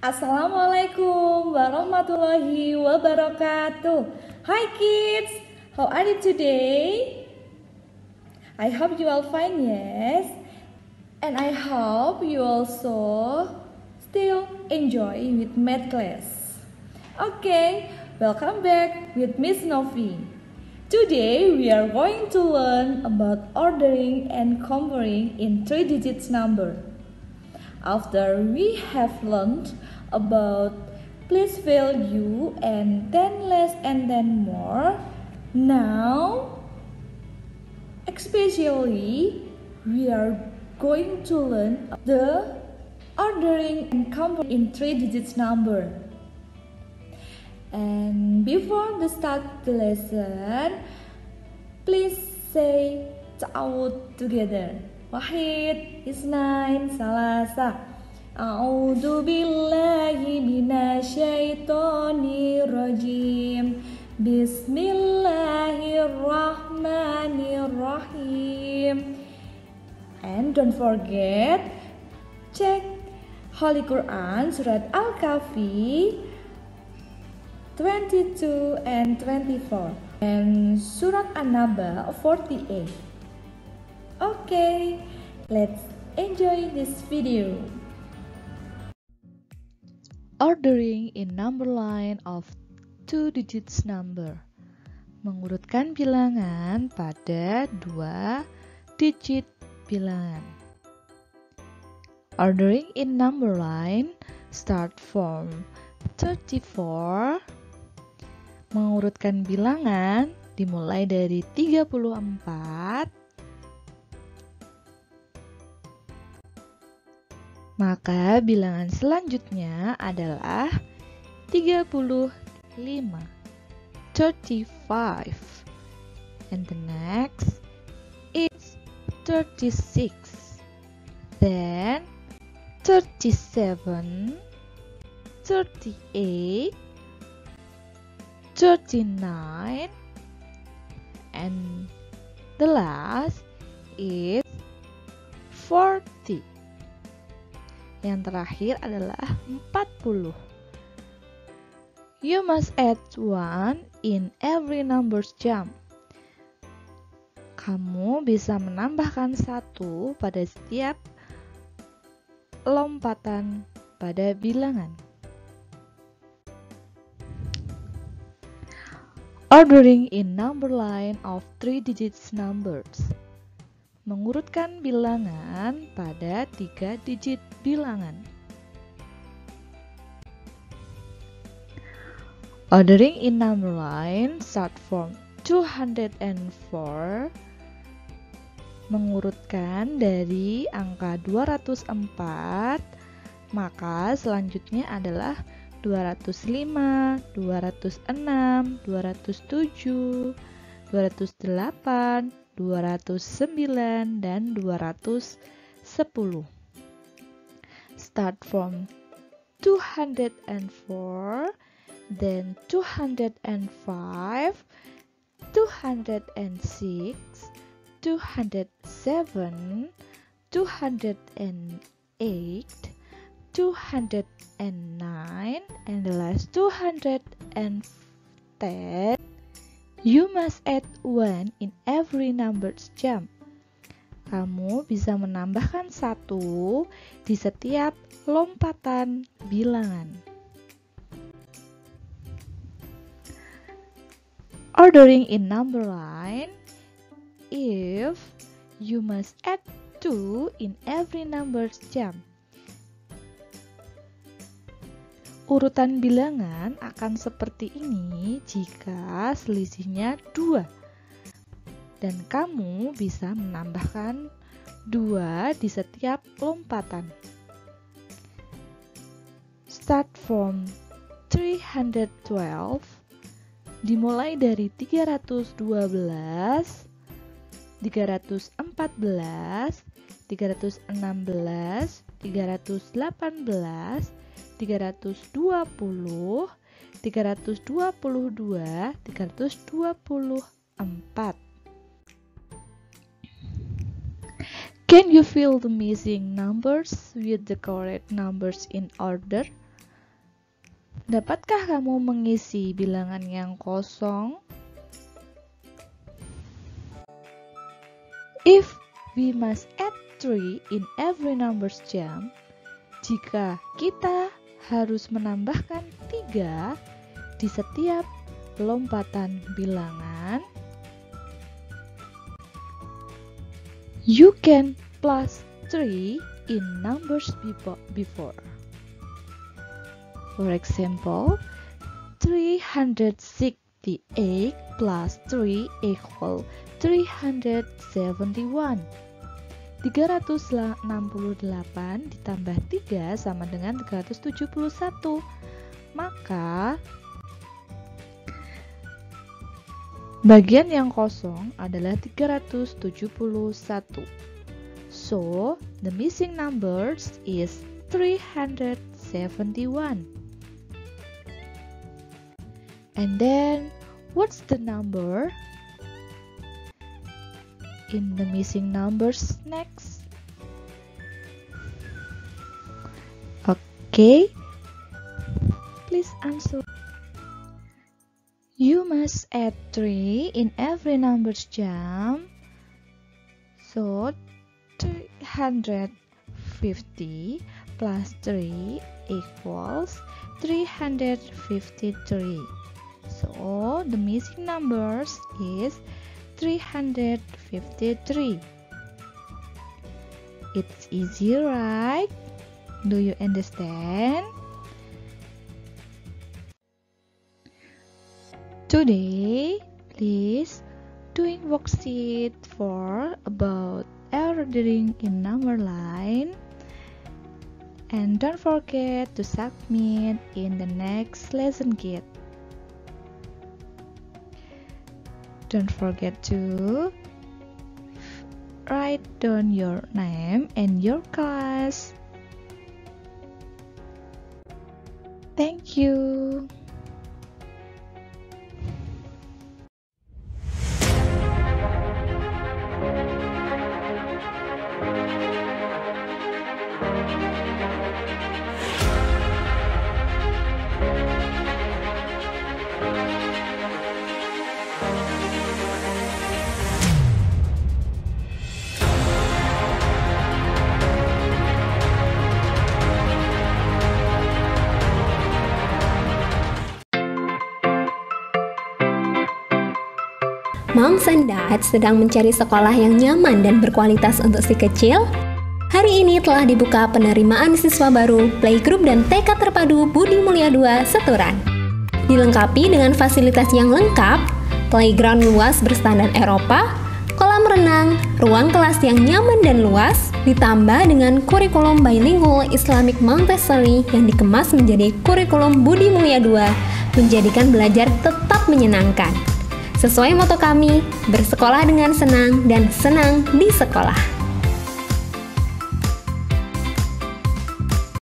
Assalamualaikum warahmatullahi wabarakatuh. Hi kids, how are you today? I hope you all fine, yes? And I hope you also still enjoy with math class. Okay, welcome back with Miss Novi. Today we are going to learn about ordering and comparing in 3 digits number. After we have learned about place value and then less and then more, now especially we are going to learn the ordering and comparing in 3 digits number. And before the start the lesson, please say ta'awud together. Wahid, Isnain, Salasa. A'udzu billahi minasyaitonir rajim. Bismillahirrahmanirrahim. And don't forget, check Holy Quran Surat Al-Kahfi 22 and 24 and Surat An-Naba 48. Okay, let's enjoy this video. Ordering in number line of 2 digits number. Mengurutkan bilangan pada 2 digit bilangan. Ordering in number line start from 34. Mengurutkan bilangan dimulai dari 34. Maka bilangan selanjutnya adalah 35, 35. And the next is 36. Then 37, 38, 39. And the last is 40. Yang terakhir adalah 40. You must add 1 in every number's jump. Kamu bisa menambahkan 1 pada setiap lompatan pada bilangan. Ordering in number line of 3 digits numbers. Mengurutkan bilangan pada 3 digit bilangan. Ordering in number line start from 204. Mengurutkan dari angka 204, maka selanjutnya adalah 205, 206, 207, 208, 209 dan 210. Start from 204, then 205, 206, 207, 208, 209, and the last 210. You must add 1 in every number's jump. Kamu bisa menambahkan 1 di setiap lompatan bilangan. Ordering in number line. If you must add 2 in every number's jump. Urutan bilangan akan seperti ini jika selisihnya 2. Dan kamu bisa menambahkan 2 di setiap lompatan. Start from 312. Dimulai dari 312, 314, 316, 318, 320, 322, 324. Can you fill the missing numbers with the correct numbers in order? Dapatkah kamu mengisi bilangan yang kosong? If we must add 3 in every numbers jam, jika kita harus menambahkan 3 di setiap lompatan bilangan, you can plus 3 in numbers before. For example, 368 plus 3 equal 371. 368 ditambah 3 sama dengan 371. Maka bagian yang kosong adalah 371. So, the missing numbers is 371. And then, what's the number in the missing numbers next? Okay, please answer. You must add 3 in every numbers jam. So, 350 plus 3 equals 353. So, the missing numbers is 353. It's easy, right? Do you understand? Today, please doing worksheet for about ordering in number line, and don't forget to submit in the next lesson kit. Don't forget to write down your name and your class. Thank you. Moms and Dad sedang mencari sekolah yang nyaman dan berkualitas untuk si kecil? Hari ini telah dibuka penerimaan siswa baru Playgroup dan TK Terpadu Budi Mulia II Seturan. Dilengkapi dengan fasilitas yang lengkap, playground luas berstandar Eropa, kolam renang, ruang kelas yang nyaman dan luas, ditambah dengan kurikulum bilingual Islamic Montessori yang dikemas menjadi kurikulum Budi Mulia II, menjadikan belajar tetap menyenangkan. Sesuai moto kami, bersekolah dengan senang dan senang di sekolah.